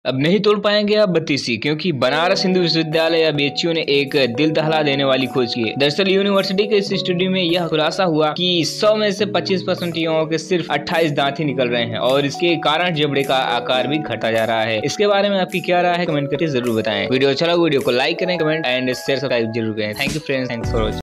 अब नहीं तोड़ पाएंगे आप बत्तीसी, क्योंकि बनारस हिंदू विश्वविद्यालय या बीएचयू ने एक दिल दहला देने वाली खोज की है। दरअसल यूनिवर्सिटी के इस स्टडी में यह खुलासा हुआ कि 100 में से 25% युवाओं के सिर्फ 28 दांत ही निकल रहे हैं और इसके कारण जबड़े का आकार भी घटता जा रहा है। इसके बारे में आपकी क्या राय है, कमेंट करके जरूर बताएं। वीडियो अच्छा लगा वीडियो को लाइक करें, कमेंट एंड शेयर सब्सक्राइब जरूर करें। Thank you friends, thanks for watching.